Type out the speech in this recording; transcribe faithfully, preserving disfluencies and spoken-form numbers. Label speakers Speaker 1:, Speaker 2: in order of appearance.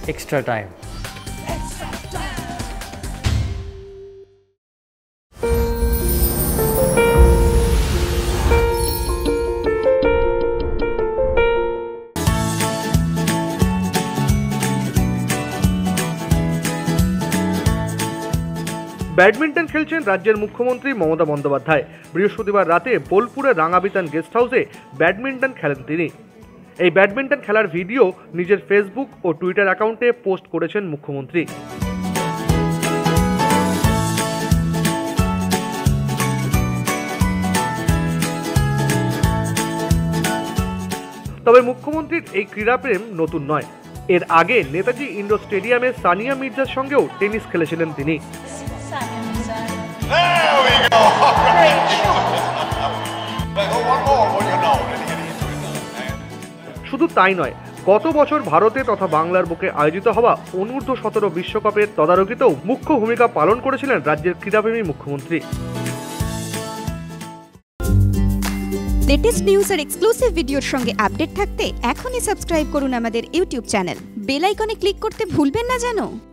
Speaker 1: extra time.
Speaker 2: Badminton খেলছেন রাজ্যের মুখ্যমন্ত্রী মমতা বন্দ্যোপাধ্যায়। বৃহস্পতিবার রাতে বোলপুরের রাঙাবিতান গেস্ট হাউসে ব্যাডমিন্টন খেলেন তিনি। এই ব্যাডমিন্টন খেলার ভিডিও নিজের ফেসবুক ও টুইটার অ্যাকাউন্টে পোস্ট করেছেন মুখ্যমন্ত্রী। তবে মুখ্যমন্ত্রীর এই ক্রীড়াপ্রেম নতুন নয়। এর আগে নেতাজি ইন্ডোর স্টেডিয়ামে সানিয়া মির্জার সঙ্গেও টেনিস খেলেছিলেন তিনি। শুধু তাই নয়, গত বছর ভারতে তথা বাংলার বুকে আয়োজিত হওয়া অনূর্ধ্ব সতেরো বিশ্বকাপের তদারকিতেও মুখ্য ভূমিকা পালন করেছিলেন রাজ্যের ক্রীড়াপ্রেমী মুখ্যমন্ত্রী।
Speaker 3: লেটেস্ট নিউজ আর এক্সক্লুসিভ ভিডিওর সঙ্গে আপডেট থাকতে এখনই সাবস্ক্রাইব করুন আমাদের ইউটিউব চ্যানেল। বেল আইকনে ক্লিক করতে ভুলবেন না যেন।